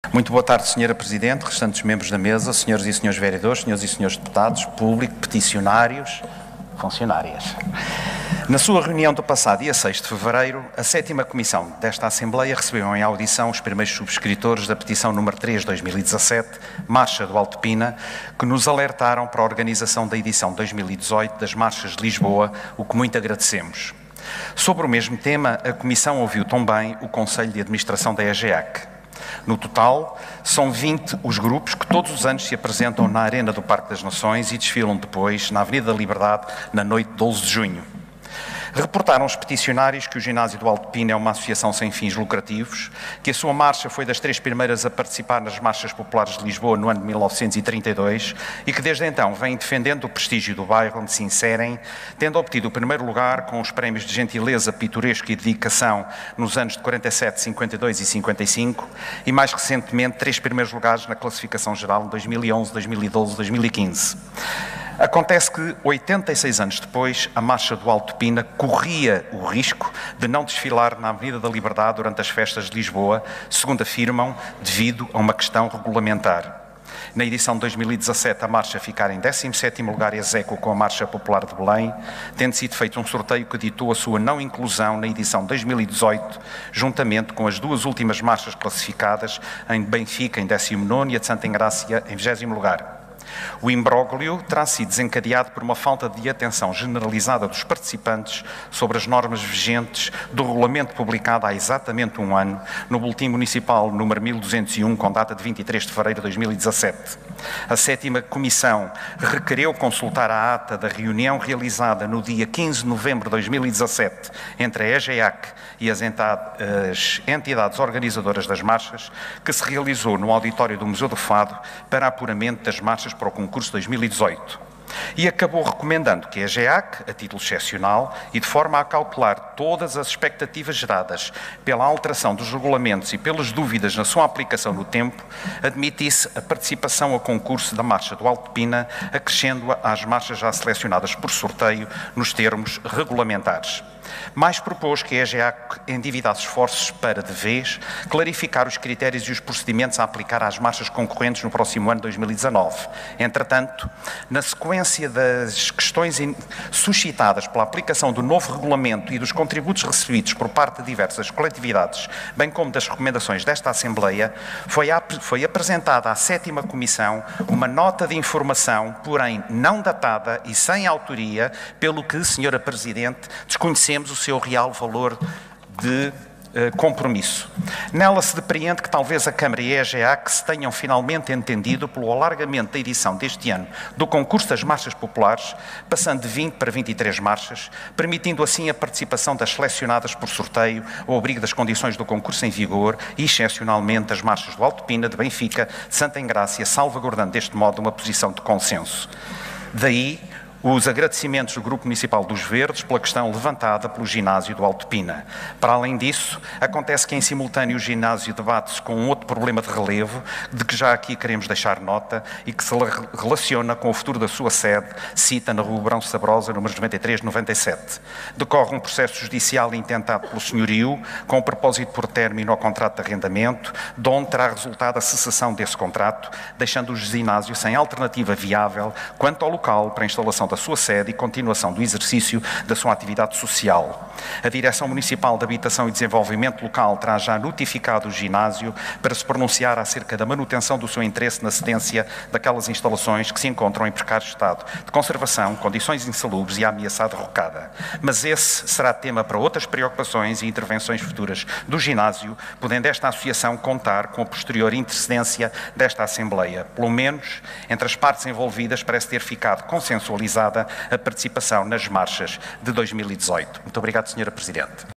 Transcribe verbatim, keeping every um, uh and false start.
Muito boa tarde, senhora Presidente, restantes membros da mesa, senhoras e senhores vereadores, senhoras e senhores deputados, público, peticionários, funcionárias. Na sua reunião do passado dia seis de fevereiro, a sétima Comissão desta Assembleia recebeu em audição os primeiros subscritores da petição número três de dois mil e dezassete, Marcha do Alto Pina, que nos alertaram para a organização da edição dois mil e dezoito das Marchas de Lisboa, o que muito agradecemos. Sobre o mesmo tema, a Comissão ouviu também o Conselho de Administração da EGEAC. No total, são vinte os grupos que todos os anos se apresentam na Arena do Parque das Nações e desfilam depois na Avenida da Liberdade na noite de doze de junho. Reportaram os peticionários que o Ginásio do Alto Pina é uma associação sem fins lucrativos, que a sua marcha foi das três primeiras a participar nas Marchas Populares de Lisboa no ano de mil novecentos e trinta e dois e que desde então vem defendendo o prestígio do bairro onde se inserem, tendo obtido o primeiro lugar com os prémios de gentileza, pitoresco e dedicação nos anos de quarenta e sete, cinquenta e dois e cinquenta e cinco e mais recentemente três primeiros lugares na classificação geral em dois mil e onze, dois mil e doze e dois mil e quinze. Acontece que, oitenta e seis anos depois, a Marcha do Alto Pina corria o risco de não desfilar na Avenida da Liberdade durante as festas de Lisboa, segundo afirmam, devido a uma questão regulamentar. Na edição de dois mil e dezassete, a marcha ficara em décimo sétimo lugar ex aequo com a Marcha Popular de Belém, tendo sido feito um sorteio que ditou a sua não inclusão na edição de dois mil e dezoito, juntamente com as duas últimas marchas classificadas, em Benfica em décimo nono e a de Santa Engrácia em vigésimo lugar. O imbróglio terá sido desencadeado por uma falta de atenção generalizada dos participantes sobre as normas vigentes do regulamento publicado há exatamente um ano no Boletim Municipal número mil duzentos e um, com data de vinte e três de fevereiro de dois mil e dezassete. A sétima Comissão requereu consultar a ata da reunião realizada no dia quinze de novembro de dois mil e dezassete entre a EGEAC e as entidades organizadoras das marchas, que se realizou no auditório do Museu do Fado para apuramento das marchas para o concurso dois mil e dezoito. E acabou recomendando que a EGEAC, a título excepcional e de forma a cautelar todas as expectativas geradas pela alteração dos regulamentos e pelas dúvidas na sua aplicação no tempo, admitisse a participação ao concurso da Marcha do Alto Pina, acrescendo-a às marchas já selecionadas por sorteio nos termos regulamentares. Mais propôs que a EGEAC endividasse esforços para, de vez, clarificar os critérios e os procedimentos a aplicar às marchas concorrentes no próximo ano dois mil e dezanove. Entretanto, na sequência das questões suscitadas pela aplicação do novo regulamento e dos contributos recebidos por parte de diversas coletividades, bem como das recomendações desta Assembleia, foi, ap foi apresentada à sétima Comissão uma nota de informação, porém não datada e sem autoria, pelo que, senhora Presidente, desconhecemos o seu real valor de uh, compromisso. Nela se depreende que talvez a Câmara e a EGEAC se tenham finalmente entendido pelo alargamento da edição deste ano do concurso das marchas populares, passando de vinte para vinte e três marchas, permitindo assim a participação das selecionadas por sorteio ao abrigo das condições do concurso em vigor e, excepcionalmente, as marchas do Alto Pina, de Benfica, de Santa Engrácia, salvaguardando deste modo uma posição de consenso. Daí os agradecimentos do Grupo Municipal dos Verdes pela questão levantada pelo Ginásio do Alto Pina. Para além disso, acontece que em simultâneo o ginásio debate-se com um outro problema de relevo, de que já aqui queremos deixar nota e que se relaciona com o futuro da sua sede, cita na Rua Brão Sabrosa, números noventa e três a noventa e sete. Decorre um processo judicial intentado pelo senhorio, com o propósito por término ao contrato de arrendamento, de onde terá resultado a cessação desse contrato, deixando o ginásio sem alternativa viável quanto ao local para a instalação da sua sede e continuação do exercício da sua atividade social. A Direção Municipal de Habitação e Desenvolvimento Local terá já notificado o ginásio para se pronunciar acerca da manutenção do seu interesse na cedência daquelas instalações que se encontram em precário estado de conservação, condições insalubres e ameaçada derrocada. Mas esse será tema para outras preocupações e intervenções futuras do ginásio, podendo esta associação contar com a posterior intercedência desta Assembleia. Pelo menos, entre as partes envolvidas, parece ter ficado consensualizado a participação nas marchas de dois mil e dezoito. Muito obrigado, senhora Presidente.